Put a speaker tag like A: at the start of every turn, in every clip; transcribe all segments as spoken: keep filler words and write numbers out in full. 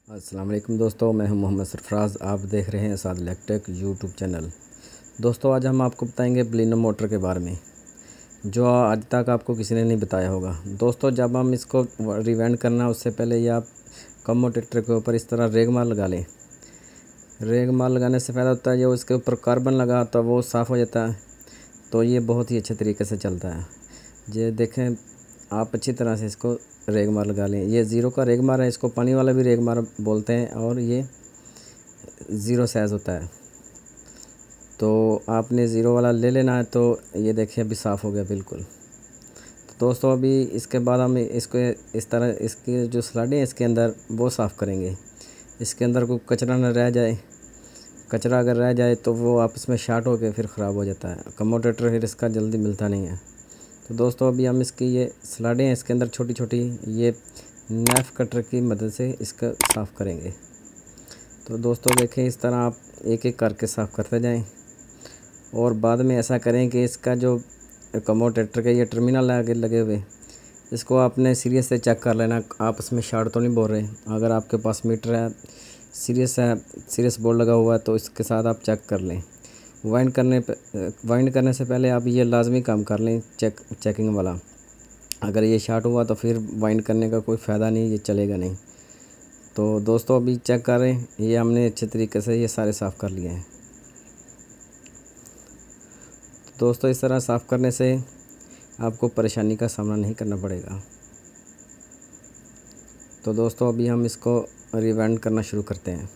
A: अस्सलाम वालेकुम दोस्तों, मैं हूं मोहम्मद सरफराज। आप देख रहे हैं साद इलेक्ट्रिक यूट्यूब चैनल। दोस्तों, आज हम आपको बताएंगे बलिनो मोटर के बारे में, जो आज तक आपको किसी ने नहीं बताया होगा। दोस्तों, जब हम इसको रिवेंड करना उससे पहले ये आप कम्यूटेटर के ऊपर इस तरह रेगमार लगा लें। रेगमार लगाने से फ़ायदा होता है, जो इसके ऊपर कार्बन लगा तो वो साफ़ हो जाता है, तो ये बहुत ही अच्छे तरीके से चलता है। ये देखें, आप अच्छी तरह से इसको रेगमार लगा लें। ये ज़ीरो का रेगमार है, इसको पानी वाला भी रेगमार बोलते हैं, और ये ज़ीरो साइज़ होता है। तो आपने ज़ीरो वाला ले लेना है। तो ये देखिए, अभी साफ़ हो गया बिल्कुल। तो दोस्तों, अभी इसके बाद हम इसको इस तरह इसकी जो स्लाइडें हैं इसके अंदर वो साफ़ करेंगे। इसके अंदर कोई कचरा न रह जाए। कचरा अगर रह जाए तो वो आपस में शार्ट होकर फिर ख़राब हो जाता है। कम्यूटेटर फिर इसका जल्दी मिलता नहीं है। तो दोस्तों, अभी हम इसकी ये स्लाइडें हैं इसके अंदर छोटी छोटी, ये नाइफ कटर की मदद से इसका साफ़ करेंगे। तो दोस्तों देखें, इस तरह आप एक एक करके साफ़ करते जाएं, और बाद में ऐसा करें कि इसका जो कम्यूटेटर के ये टर्मिनल आगे लगे हुए, इसको आपने सीरियस से चेक कर लेना, आप इसमें शार्ट तो नहीं बोल रहे। अगर आपके पास मीटर है, सीरियस है, सीरियस बोर्ड लगा हुआ है, तो इसके साथ आप चेक कर लें। वाइंड करने पे वाइंड करने से पहले आप ये लाजमी काम कर लें, चेक चेकिंग वाला। अगर ये शार्ट हुआ तो फिर वाइंड करने का कोई फ़ायदा नहीं, ये चलेगा नहीं। तो दोस्तों, अभी चेक करें, ये हमने अच्छे तरीके से ये सारे साफ़ कर लिए हैं। तो दोस्तों, इस तरह साफ़ करने से आपको परेशानी का सामना नहीं करना पड़ेगा। तो दोस्तों, अभी हम इसको रिवाइंड करना शुरू करते हैं।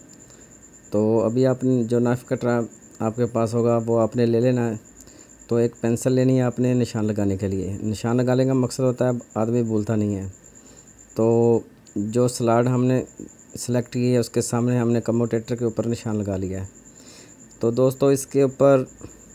A: तो अभी आपने जो नाइफ कटर आपके पास होगा वो आपने ले लेना है। तो एक पेंसिल लेनी है आपने निशान लगाने के लिए। निशान लगाने का मकसद होता है आदमी भूलता नहीं है। तो जो स्लाइड हमने सेलेक्ट की है उसके सामने हमने कम्यूटेटर के ऊपर निशान लगा लिया है। तो दोस्तों, इसके ऊपर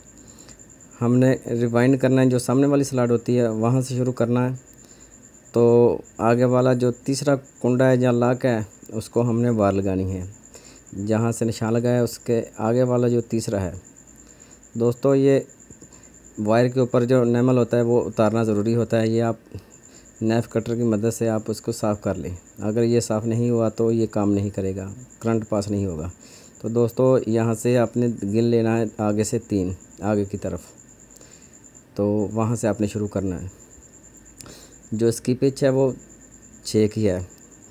A: हमने रिवाइंड करना है। जो सामने वाली स्लाइड होती है वहाँ से शुरू करना है। तो आगे वाला जो तीसरा कुंडा है या लाक है, उसको हमने वार लगानी है। जहाँ से निशान लगाया उसके आगे वाला जो तीसरा है, दोस्तों ये वायर के ऊपर जो नेमल होता है वो उतारना ज़रूरी होता है। ये आप नाइफ कटर की मदद से आप उसको साफ़ कर लें। अगर ये साफ़ नहीं हुआ तो ये काम नहीं करेगा, करंट पास नहीं होगा। तो दोस्तों, यहाँ से आपने गिन लेना है आगे से तीन, आगे की तरफ। तो वहाँ से आपने शुरू करना है। जो इसकी पिच है वो छः की है।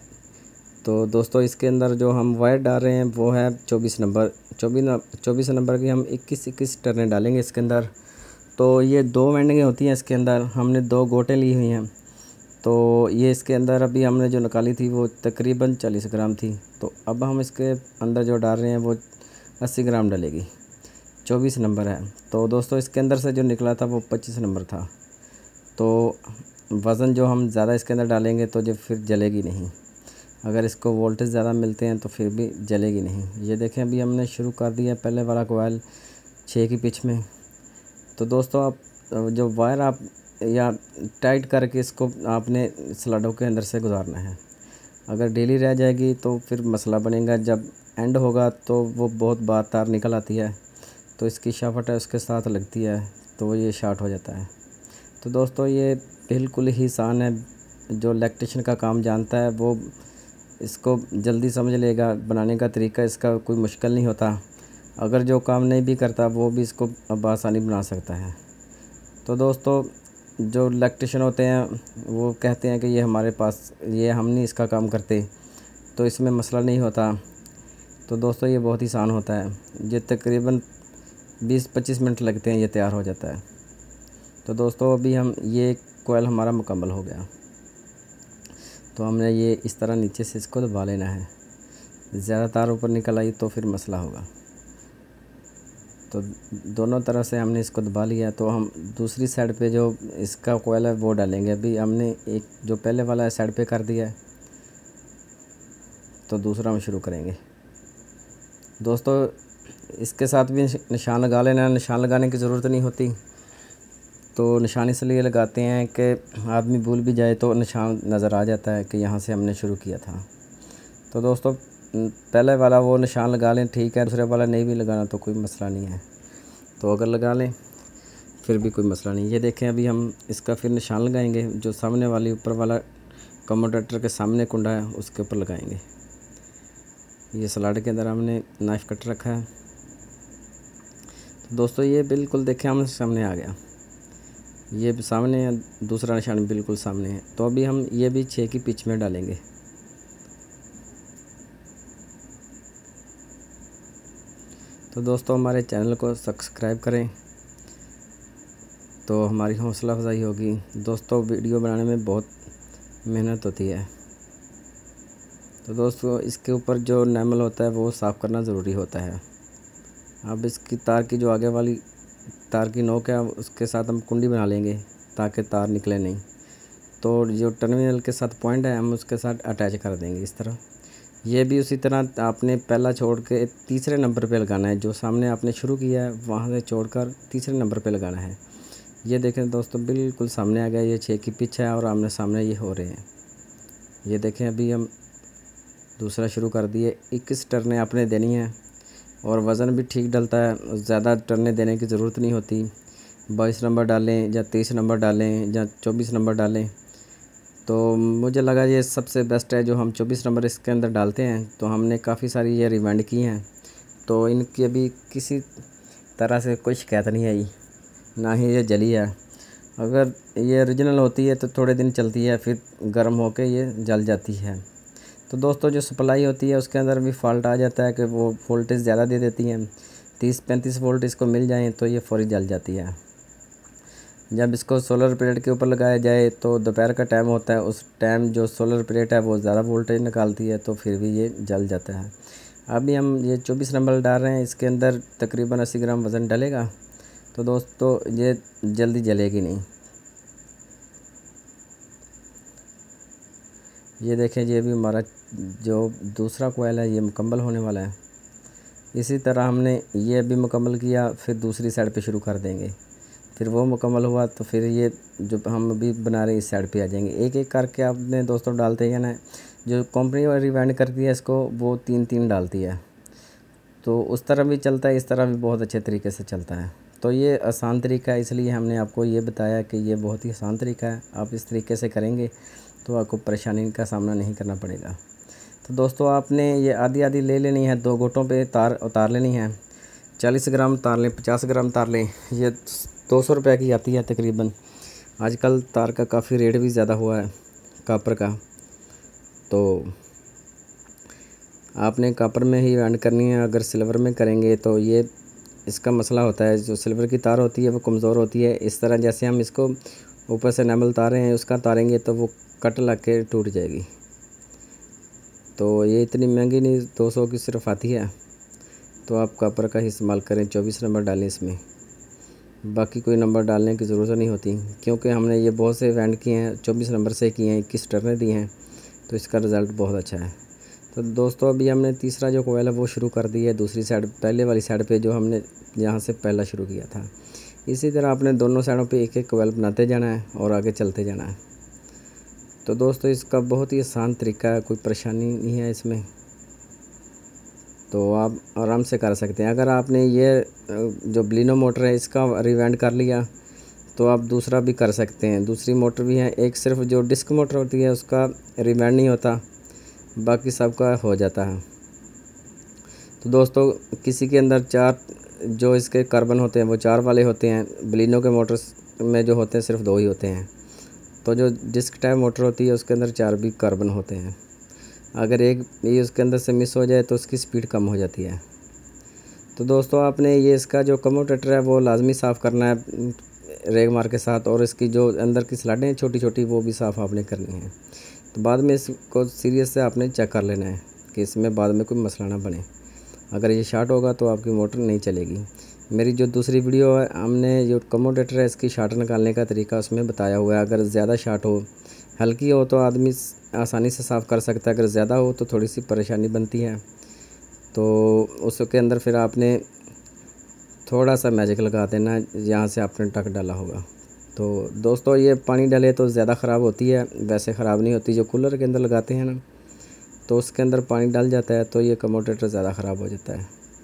A: तो दोस्तों, इसके अंदर जो हम वायर डाल रहे हैं वो है चौबीस नंबर। चौबीस चौबीस नंबर की हम इक्कीस इक्कीस टर्नें डालेंगे इसके अंदर। तो ये दो वेंडिंगें होती हैं इसके अंदर, हमने दो गोटें ली हुई हैं। तो ये इसके अंदर अभी हमने जो निकाली थी वो तकरीबन चालीस ग्राम थी। तो अब हम इसके अंदर जो डाल रहे हैं वो अस्सी ग्राम डलेगी। चौबीस नंबर है। तो दोस्तों, इसके अंदर से जो निकला था वो पच्चीस नंबर था। तो वज़न जो हम ज़्यादा इसके अंदर डालेंगे तो जो फिर जलेगी नहीं। अगर इसको वोल्टेज ज़्यादा मिलते हैं तो फिर भी जलेगी नहीं। ये देखें, अभी हमने शुरू कर दिया पहले वाला कोयल छः की पिच में। तो दोस्तों, आप जो वायर आप या टाइट करके इसको आपने स्लाइडों के अंदर से गुजारना है। अगर ढीली रह जाएगी तो फिर मसला बनेगा। जब एंड होगा तो वो बहुत बार तार निकल आती है, तो इसकी शाफ्ट है उसके साथ लगती है, तो ये शार्ट हो जाता है। तो दोस्तों, ये बिल्कुल ही आसान है। जो इलेक्ट्रिशियन का काम जानता है वो इसको जल्दी समझ लेगा। बनाने का तरीका इसका कोई मुश्किल नहीं होता। अगर जो काम नहीं भी करता वो भी इसको अब आसानी बना सकता है। तो दोस्तों, जो इलेक्ट्रिशियन होते हैं वो कहते हैं कि ये हमारे पास, ये हम नहीं इसका काम करते, तो इसमें मसला नहीं होता। तो दोस्तों, ये बहुत ही आसान होता है। ये तकरीबन बीस पच्चीस मिनट लगते हैं, ये तैयार हो जाता है। तो दोस्तों, अभी हम ये कोयल हमारा मुकम्मल हो गया। तो हमने ये इस तरह नीचे से इसको दबा लेना है। ज़्यादा तार ऊपर निकल आई तो फिर मसला होगा। तो दोनों तरफ से हमने इसको दबा लिया। तो हम दूसरी साइड पे जो इसका कोयल है वो डालेंगे। अभी हमने एक जो पहले वाला साइड पे कर दिया है, तो दूसरा हम शुरू करेंगे। दोस्तों, इसके साथ भी निशान लगा लेना। निशान लगाने की ज़रूरत नहीं होती। तो निशान इसलिए लगाते हैं कि आदमी भूल भी जाए तो निशान नज़र आ जाता है कि यहाँ से हमने शुरू किया था। तो दोस्तों, पहले वाला वो निशान लगा लें, ठीक है। दूसरे वाला नहीं भी लगाना तो कोई मसला नहीं है। तो अगर लगा लें फिर भी कोई मसला नहीं। ये देखें, अभी हम इसका फिर निशान लगाएंगे। जो सामने वाली ऊपर वाला कम्यूटेटर के सामने कुंडा है उसके ऊपर लगाएंगे। ये स्लाइड के अंदर हमने नाइफ कट रखा है। तो दोस्तों ये बिल्कुल देखें हम सामने आ गया, ये सामने है, दूसरा निशान बिल्कुल सामने है। तो अभी हम ये भी छः की पिच में डालेंगे। तो दोस्तों हमारे चैनल को सब्सक्राइब करें तो हमारी हौसला अफजाई होगी। दोस्तों वीडियो बनाने में बहुत मेहनत होती है। तो दोस्तों इसके ऊपर जो नैमल होता है वो साफ़ करना ज़रूरी होता है। अब इसकी तार की जो आगे वाली तार की नोक है उसके साथ हम कुंडी बना लेंगे ताकि तार निकले नहीं। तो जो टर्मिनल के साथ पॉइंट है हम उसके साथ अटैच कर देंगे इस तरह। ये भी उसी तरह आपने पहला छोड़ के तीसरे नंबर पे लगाना है, जो सामने आपने शुरू किया है वहाँ से छोड़कर तीसरे नंबर पे लगाना है। ये देखें दोस्तों बिल्कुल सामने आ गया, ये छः की पिच है और आमने सामने ये हो रहे हैं। ये देखें अभी हम दूसरा शुरू कर दिए। इक्कीस टर्नें आपने देनी है और वज़न भी ठीक डलता है, ज़्यादा टर्नें देने की ज़रूरत नहीं होती। बाईस नंबर डालें या तेईस नंबर डालें या चौबीस नंबर डालें, तो मुझे लगा ये सबसे बेस्ट है जो हम चौबीस नंबर इसके अंदर डालते हैं। तो हमने काफ़ी सारी ये रिवाइंड की हैं, तो इनकी अभी किसी तरह से कोई शिकायत नहीं आई, ना ही ये जली है। अगर ये ओरिजिनल होती है तो थोड़े दिन चलती है, फिर गर्म होकर ये जल जाती है। तो दोस्तों जो सप्लाई होती है उसके अंदर भी फॉल्ट आ जाता है कि वो वोल्टेज ज़्यादा दे देती हैं। तीस पैंतीस वोल्ट इसको मिल जाएँ तो ये फौरी जल जाती है। जब इसको सोलर प्लेट के ऊपर लगाया जाए तो दोपहर का टाइम होता है, उस टाइम जो सोलर प्लेट है वो ज़्यादा वोल्टेज निकालती है, तो फिर भी ये जल जाता है। अभी हम ये चौबीस नंबर डाल रहे हैं, इसके अंदर तकरीबन अस्सी ग्राम वज़न डलेगा। तो दोस्तों ये जल्दी जलेगी नहीं। ये देखें ये भी हमारा जो दूसरा कोयल है ये मुकम्मल होने वाला है। इसी तरह हमने ये भी मुकम्मल किया, फिर दूसरी साइड पे शुरू कर देंगे। फिर वो मुकम्मल हुआ तो फिर ये जो हम अभी बना रहे हैं इस साइड पे आ जाएंगे। एक एक करके आपने दोस्तों डालते हैं ना, जो कंपनी और रिवाइंड करती है इसको वो तीन तीन डालती है, तो उस तरह भी चलता है, इस तरह भी बहुत अच्छे तरीके से चलता है। तो ये आसान तरीका है, इसलिए हमने आपको ये बताया कि ये बहुत ही आसान तरीका है। आप इस तरीके से करेंगे तो आपको परेशानी का सामना नहीं करना पड़ेगा। तो दोस्तों आपने ये आधी आधी ले लेनी है, दो गोटों पे तार उतार लेनी है। चालीस ग्राम तार लें, पचास ग्राम तार लें, ये दो सौ रुपये की आती है तकरीबन। आजकल तार का काफ़ी रेट भी ज़्यादा हुआ है कापर का, तो आपने कापर में ही वेंड करनी है। अगर सिल्वर में करेंगे तो ये इसका मसला होता है, जो सिल्वर की तार होती है वो कमज़ोर होती है। इस तरह जैसे हम इसको ऊपर से नैमल तारे हैं उसका तारेंगे तो वो कट लग के टूट जाएगी। तो ये इतनी महंगी नहीं, दो सौ की सिर्फ आती है। तो आप कापर का ही इस्तेमाल करें, चौबीस नंबर डालें इसमें, बाकी कोई नंबर डालने की ज़रूरत नहीं होती, क्योंकि हमने ये बहुत से वेंड किए हैं, चौबीस नंबर से किए हैं, इक्कीस टर्नें दी हैं, तो इसका रिज़ल्ट बहुत अच्छा है। तो दोस्तों अभी हमने तीसरा जो कोयल है वो शुरू कर दी है दूसरी साइड, पहले वाली साइड पे जो हमने यहाँ से पहला शुरू किया था। इसी तरह आपने दोनों साइडों पे एक एक कोयल बनाते जाना है और आगे चलते जाना है। तो दोस्तों इसका बहुत ही आसान तरीका है, कोई परेशानी नहीं है इसमें, तो आप आराम से कर सकते हैं। अगर आपने ये जो ब्लिनो मोटर है इसका रिवाइंड कर लिया तो आप दूसरा भी कर सकते हैं। दूसरी मोटर भी है, एक सिर्फ जो डिस्क मोटर होती है उसका रिवाइंड नहीं होता, बाकी सबका हो जाता है। तो दोस्तों किसी के अंदर चार जो इसके कार्बन होते हैं वो चार वाले होते हैं, ब्लिनो के मोटर्स में जो होते हैं सिर्फ दो ही होते हैं। तो जो डिस्क टाइप मोटर होती है उसके अंदर चार भी कार्बन होते हैं। अगर एक ये उसके अंदर से मिस हो जाए तो उसकी स्पीड कम हो जाती है। तो दोस्तों आपने ये इसका जो कम्यूटेटर है वो लाजमी साफ़ करना है रेग मार के साथ, और इसकी जो अंदर की स्लाइडें छोटी छोटी वो भी साफ़ आपने करनी है। तो बाद में इसको सीरियस से आपने चेक कर लेना है कि इसमें बाद में कोई मसला ना बने। अगर ये शार्ट होगा तो आपकी मोटर नहीं चलेगी। मेरी जो दूसरी वीडियो है हमने जो कम्यूटेटर है इसकी शार्ट निकालने का तरीका उसमें बताया हुआ है। अगर ज़्यादा शार्ट हो, हल्की हो तो आदमी आसानी से साफ़ कर सकता है, अगर ज़्यादा हो तो थोड़ी सी परेशानी बनती है। तो उसके अंदर फिर आपने थोड़ा सा मैजिक लगा देना जहाँ से आपने टक डाला होगा। तो दोस्तों ये पानी डाले तो ज़्यादा ख़राब होती है, वैसे ख़राब नहीं होती। जो कूलर के अंदर लगाते हैं ना तो उसके अंदर पानी डाल जाता है तो ये कम्यूटेटर ज़्यादा ख़राब हो जाता है।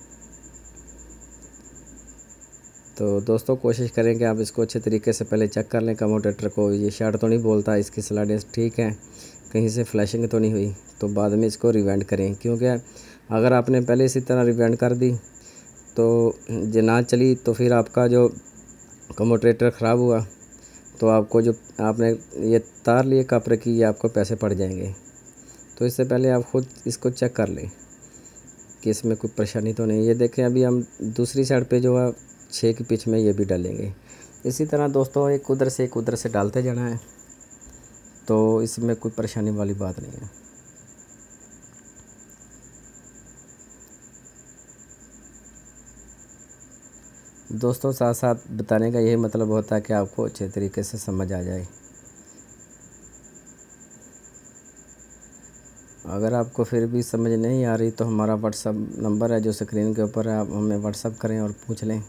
A: तो दोस्तों कोशिश करें कि आप इसको अच्छे तरीके से पहले चेक कर लें कम्यूटेटर को। ये शार्ट तो नहीं बोलता, इसकी स्लाइडें ठीक हैं, कहीं से फ्लैशिंग तो नहीं हुई, तो बाद में इसको रिवेंड करें। क्योंकि अगर आपने पहले इसी तरह रिवेंड कर दी तो जो ना चली तो फिर आपका जो कम्यूटेटर ख़राब हुआ तो आपको जो आपने ये तार लिए कॉपर की, ये आपको पैसे पड़ जाएंगे। तो इससे पहले आप ख़ुद इसको चेक कर लें कि इसमें कोई परेशानी तो नहीं। ये देखें, अभी हम दूसरी साइड पे जो है छः के पिच में ये भी डालेंगे। इसी तरह दोस्तों एक उधर से एक उधर से डालते जाना है, तो इसमें कोई परेशानी वाली बात नहीं है। दोस्तों साथ साथ बताने का यही मतलब होता है कि आपको अच्छे तरीके से समझ आ जाए। अगर आपको फिर भी समझ नहीं आ रही तो हमारा व्हाट्सअप नंबर है जो स्क्रीन के ऊपर है, आप हमें व्हाट्सअप करें और पूछ लें।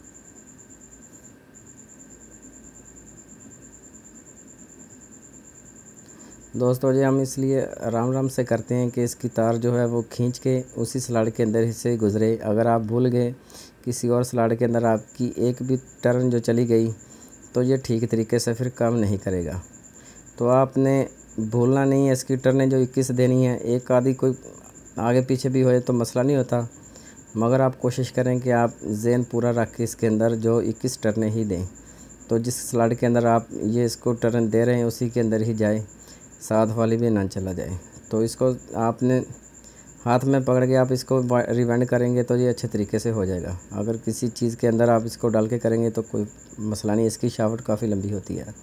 A: दोस्तों ये हम इसलिए आराम आराम से करते हैं कि इसकी तार जो है वो खींच के उसी स्लाइड के अंदर से गुज़रे। अगर आप भूल गए किसी और स्लाइड के अंदर आपकी एक भी टर्न जो चली गई तो ये ठीक तरीके से फिर काम नहीं करेगा। तो आपने भूलना नहीं है, इसकी टर्नें जो इक्कीस देनी है, एक आधी कोई आगे पीछे भी होए तो मसला नहीं होता, मगर आप कोशिश करें कि आप ज़हन पूरा रख के इसके अंदर जो इक्कीस टर्नें ही दें। तो जिस स्लाइड के अंदर आप ये इसको टर्न दे रहे हैं उसी के अंदर ही जाए, साथ वाली भी ना चला जाए। तो इसको आपने हाथ में पकड़ के आप इसको रिवाइंड करेंगे तो ये अच्छे तरीके से हो जाएगा। अगर किसी चीज़ के अंदर आप इसको डाल के करेंगे तो कोई मसला नहीं। इसकी शाफ्ट काफ़ी लंबी होती है,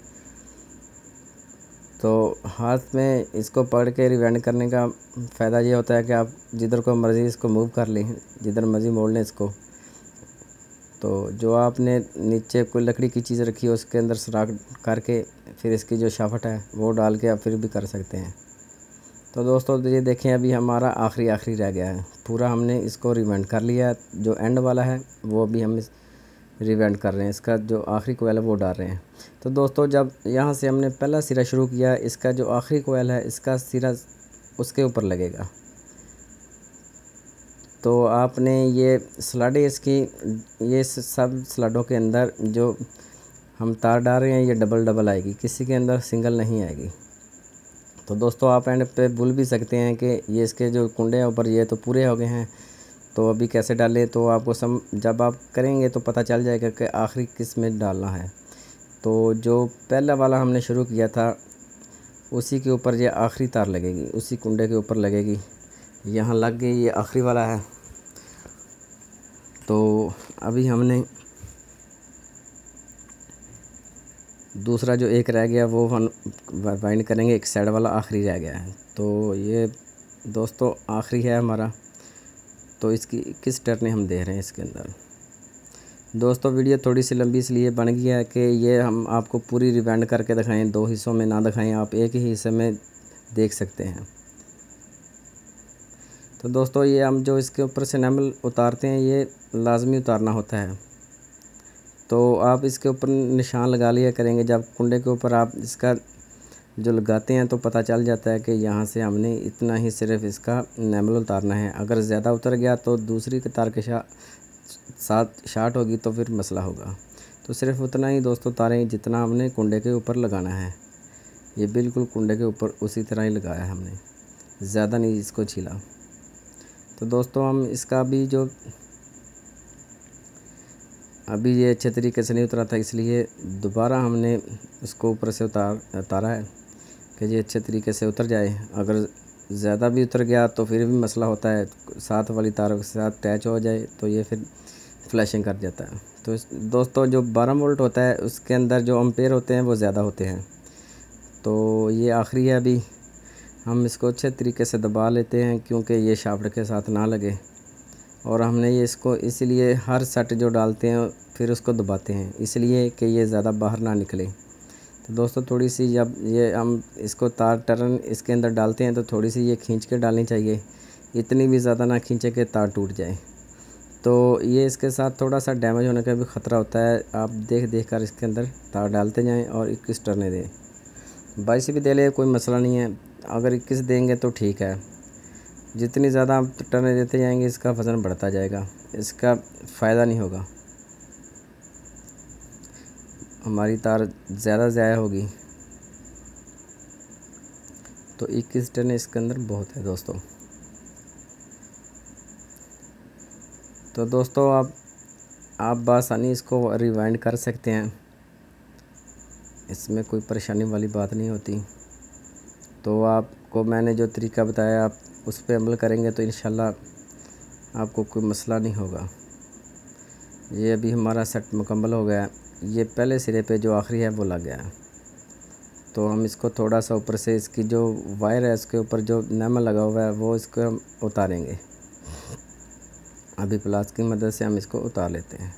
A: तो हाथ में इसको पकड़ के रिवाइंड करने का फ़ायदा ये होता है कि आप जिधर को मर्ज़ी इसको मूव कर लें, जिधर मर्ज़ी मोड़ लें इसको। तो जो आपने नीचे कोई लकड़ी की चीज़ रखी है उसके अंदर सुराख करके फिर इसकी जो शाफ्ट है वो डाल के आप फिर भी कर सकते हैं। तो दोस्तों ये देखें, अभी हमारा आखिरी आखिरी रह गया है, पूरा हमने इसको रिवाइंड कर लिया है। जो एंड वाला है वो अभी हम रिवाइंड कर रहे हैं, इसका जो आखिरी कोयल है वो डाल रहे हैं। तो दोस्तों जब यहाँ से हमने पहला सिरा शुरू किया, इसका जो आखिरी कोयल है इसका सिरा उसके ऊपर लगेगा। तो आपने ये स्लाडें इसकी ये सब स्लाडों के अंदर जो हम तार डाल रहे हैं ये डबल डबल आएगी, किसी के अंदर सिंगल नहीं आएगी। तो दोस्तों आप एंड पे भूल भी सकते हैं कि ये इसके जो कुंडे हैं ऊपर ये तो पूरे हो गए हैं, तो अभी कैसे डालें। तो आपको सम जब आप करेंगे तो पता चल जाएगा कि आखिरी किस में डालना है। तो जो पहला वाला हमने शुरू किया था उसी के ऊपर ये आखिरी तार लगेगी, उसी कुंडे के ऊपर लगेगी। यहाँ लग गई, ये आखिरी वाला है। तो अभी हमने दूसरा जो एक रह गया वो हम वाइंड करेंगे, एक साइड वाला आखिरी रह गया है। तो ये दोस्तों आखिरी है हमारा, तो इसकी किस टर्न हम दे रहे हैं इसके अंदर। दोस्तों वीडियो थोड़ी सी लंबी इसलिए बन गई है कि ये हम आपको पूरी रिवाइंड करके दिखाएं, दो हिस्सों में ना दिखाएं, आप एक ही हिस्से में देख सकते हैं। तो दोस्तों ये हम जो इसके ऊपर से एनामल उतारते हैं ये लाजमी उतारना होता है। तो आप इसके ऊपर निशान लगा लिया करेंगे, जब कुंडे के ऊपर आप इसका जो लगाते हैं तो पता चल जाता है कि यहाँ से हमने इतना ही सिर्फ इसका एनामल उतारना है। अगर ज़्यादा उतर गया तो दूसरी तार के साथ शार्ट होगी तो फिर मसला होगा। तो सिर्फ उतना ही दोस्तों उतारें जितना हमने कुंडे के ऊपर लगाना है। ये बिल्कुल कुंडे के ऊपर उसी तरह ही लगाया है हमने, ज़्यादा नहीं इसको छीला। तो दोस्तों हम इसका भी जो अभी ये अच्छे तरीके से नहीं उतरा था, इसलिए दोबारा हमने इसको ऊपर से उतार उतारा है कि ये अच्छे तरीके से उतर जाए। अगर ज़्यादा भी उतर गया तो फिर भी मसला होता है, साथ वाली तारों के साथ अटैच हो जाए तो ये फिर फ्लैशिंग कर जाता है। तो दोस्तों जो बारह वोल्ट होता है उसके अंदर जो एम्पेयर होते हैं वो ज़्यादा होते हैं। तो ये आखिरी है, अभी हम इसको अच्छे तरीके से दबा लेते हैं क्योंकि ये शाफ्ट के साथ ना लगे। और हमने ये इसको इसलिए हर सेट जो डालते हैं फिर उसको दबाते हैं, इसलिए कि ये ज़्यादा बाहर ना निकले। तो दोस्तों थोड़ी सी जब ये हम इसको तार टर्न इसके अंदर डालते हैं तो थोड़ी सी ये खींच के डालनी चाहिए, इतनी भी ज़्यादा ना खींचे कि तार टूट जाए। तो ये इसके साथ थोड़ा सा डैमेज होने का भी ख़तरा होता है। आप देख देख कर इसके अंदर तार डालते जाएं और इक्कीस टर्ने दें। बाईस भी दे ले कोई मसला नहीं है, अगर इक्कीस देंगे तो ठीक है। जितनी ज़्यादा आप टर्ने देते जाएंगे इसका वज़न बढ़ता जाएगा, इसका फ़ायदा नहीं होगा, हमारी तार ज़्यादा ज़ाया होगी। तो इक्कीस टन इसके अंदर बहुत है दोस्तों। तो दोस्तों आप आप बासानी इसको रिवाइंड कर सकते हैं, इसमें कोई परेशानी वाली बात नहीं होती। तो आपको मैंने जो तरीका बताया आप उस पर अमल करेंगे तो इंशाल्लाह आपको कोई मसला नहीं होगा। ये अभी हमारा सेट मुकम्मल हो गया, ये पहले सिरे पे जो आखिरी है वो लग गया है। तो हम इसको थोड़ा सा ऊपर से इसकी जो वायर है इसके ऊपर जो नैमल लगा हुआ है वो इसको हम उतारेंगे। अभी प्लास की मदद से हम इसको उतार लेते हैं।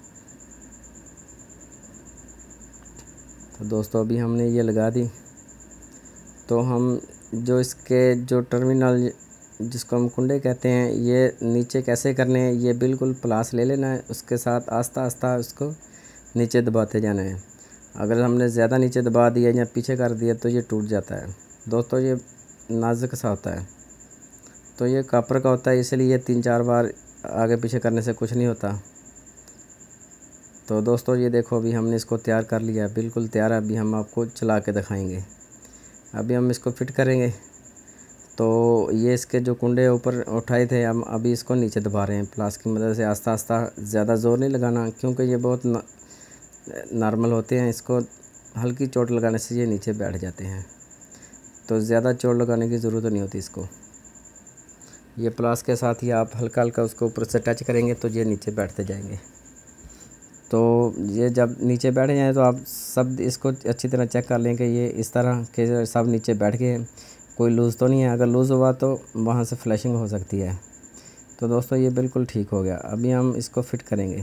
A: तो दोस्तों अभी हमने ये लगा दी। तो हम जो इसके जो टर्मिनल जिसको हम कुंडे कहते हैं, ये नीचे कैसे करने हैं, ये बिल्कुल प्लास ले लेना है, उसके साथ आस्ता आस्ता उसको नीचे दबाते जाना है। अगर हमने ज़्यादा नीचे दबा दिया या पीछे कर दिया तो ये टूट जाता है दोस्तों। ये नाजुक सा होता है, तो ये कॉपर का होता है, इसलिए तीन चार बार आगे पीछे करने से कुछ नहीं होता। तो दोस्तों ये देखो अभी हमने इसको तैयार कर लिया है, बिल्कुल तैयार है। अभी हम आपको चला के दिखाएंगे। अभी हम इसको फिट करेंगे। तो ये इसके जो कुंडे ऊपर उठाए थे हम अभी इसको नीचे दबा रहे हैं प्लास की मदद से, आस्ता आस्ता, ज़्यादा ज़ोर नहीं लगाना क्योंकि ये बहुत नॉर्मल होते हैं। इसको हल्की चोट लगाने से ये नीचे बैठ जाते हैं, तो ज़्यादा चोट लगाने की ज़रूरत नहीं होती इसको। ये प्लास के साथ ही आप हल्का हल्का उसको ऊपर से टच करेंगे तो ये नीचे बैठते जाएंगे। तो ये जब नीचे बैठ जाए तो आप सब इसको अच्छी तरह चेक कर लें कि ये इस तरह के सब नीचे बैठ गए, कोई लूज़ तो नहीं है। अगर लूज़ हुआ तो वहाँ से फ्लैशिंग हो सकती है। तो दोस्तों ये बिल्कुल ठीक हो गया। अभी हम इसको फिट करेंगे।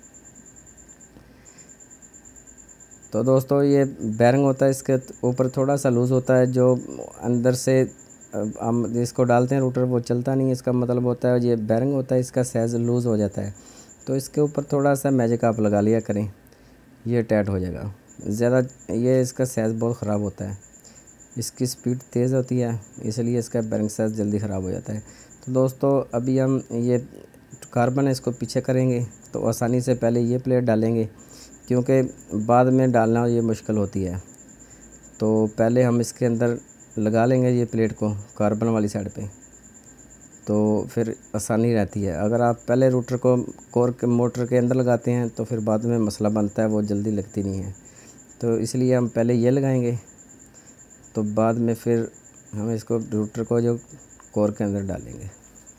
A: तो दोस्तों ये बैरिंग होता है, इसके ऊपर थोड़ा सा लूज़ होता है, जो अंदर से हम इसको डालते हैं रूटर वो चलता नहीं है। इसका मतलब होता है ये बैरिंग होता है, इसका साइज़ लूज़ हो जाता है। तो इसके ऊपर थोड़ा सा मैजिक आप लगा लिया करें, ये टाइट हो जाएगा। ज़्यादा ये इसका साइज़ बहुत ख़राब होता है, इसकी स्पीड तेज़ होती है, इसलिए इसका बैरिंग साइज़ जल्दी ख़राब हो जाता है। तो दोस्तों अभी हम ये कार्बन है इसको पीछे करेंगे, तो आसानी से पहले ये प्लेट डालेंगे क्योंकि बाद में डालना ये मुश्किल होती है। तो पहले हम इसके अंदर लगा लेंगे ये प्लेट को कार्बन वाली साइड पे, तो फिर आसानी रहती है। अगर आप पहले रूटर को कोर के मोटर के अंदर लगाते हैं तो फिर बाद में मसला बनता है, वो जल्दी लगती नहीं है। तो इसलिए हम पहले ये लगाएंगे, तो बाद में फिर हम इसको रूटर को जो कोर के अंदर डालेंगे।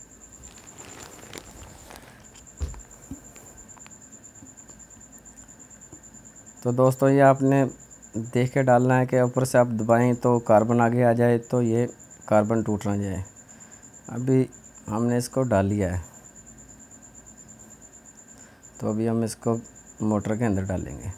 A: तो दोस्तों ये आपने देख के डालना है कि ऊपर से आप दबाएं तो कार्बन आगे आ जाए, तो ये कार्बन टूट ना जाए। अभी हमने इसको डाल लिया है, तो अभी हम इसको मोटर के अंदर डालेंगे।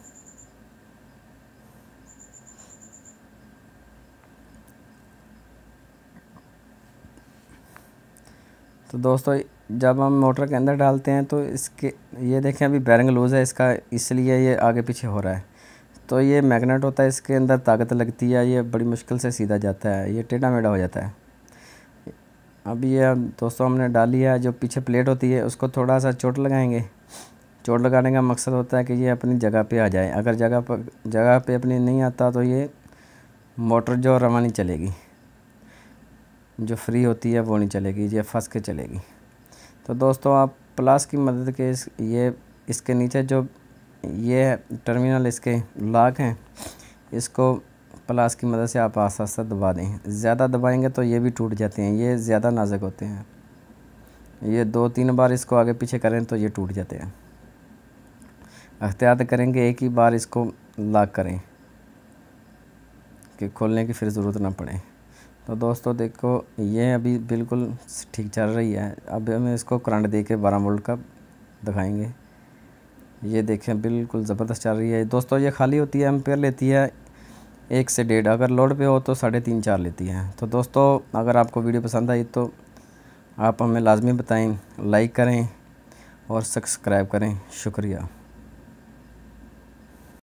A: तो दोस्तों जब हम मोटर के अंदर डालते हैं तो इसके ये देखें अभी बैरिंग लूज़ है इसका, इसलिए ये आगे पीछे हो रहा है। तो ये मैग्नेट होता है, इसके अंदर ताकत लगती है, ये बड़ी मुश्किल से सीधा जाता है, ये टेढ़ा मेढ़ा हो जाता है। अभी ये दोस्तों हमने डाली है, जो पीछे प्लेट होती है उसको थोड़ा सा चोट लगाएंगे। चोट लगाने का मकसद होता है कि ये अपनी जगह पे आ जाए। अगर जगह पर जगह पे अपनी नहीं आता तो ये मोटर जो रवा नहीं चलेगी, जो फ्री होती है वो नहीं चलेगी, ये फंस के चलेगी। तो दोस्तों आप प्लास की मदद के इस ये इसके नीचे जो ये टर्मिनल इसके लॉक हैं, इसको प्लास की मदद से आप आस्ता आस्ता दबा दें। ज़्यादा दबाएंगे तो ये भी टूट जाते हैं, ये ज़्यादा नाजुक होते हैं। ये दो तीन बार इसको आगे पीछे करें तो ये टूट जाते हैं। एहतियात करेंगे एक ही बार इसको लॉक करें कि खोलने की फिर ज़रूरत ना पड़े। तो दोस्तों देखो ये अभी बिल्कुल ठीक चल रही है। अब हम इसको करंट दे के बारह वोल्ट का दिखाएंगे। ये देखें बिल्कुल ज़बरदस्त चल रही है दोस्तों। ये खाली होती है एम्पेयर लेती है एक से डेढ़, अगर लोड पे हो तो साढ़े तीन चार लेती है। तो दोस्तों अगर आपको वीडियो पसंद आई तो आप हमें लाजमी बताएं, लाइक करें और सब्सक्राइब करें। शुक्रिया।